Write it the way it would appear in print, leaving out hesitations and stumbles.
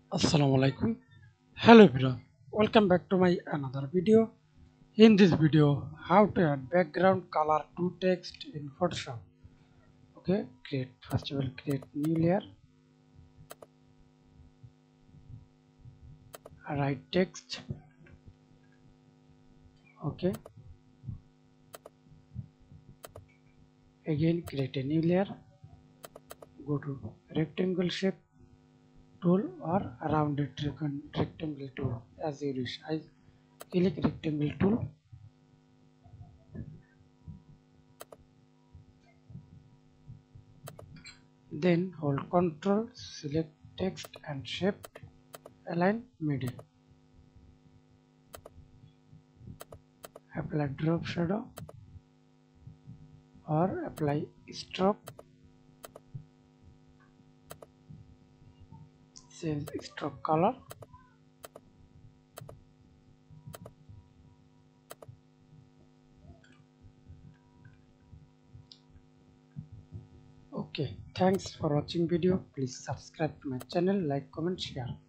Assalamu alaikum. Hello everyone. Welcome back to my another video. In this video, how to add background color to text in Photoshop. Okay, first you will create new layer, write text. Okay, again create a new layer. Go to rectangle shape tool or rounded rectangle tool as you wish. I click rectangle tool. Then hold Ctrl, select text and shape, align middle. Apply drop shadow or apply stroke. Change stroke color. Okay, thanks for watching video. Please subscribe to my channel, like, comment, share.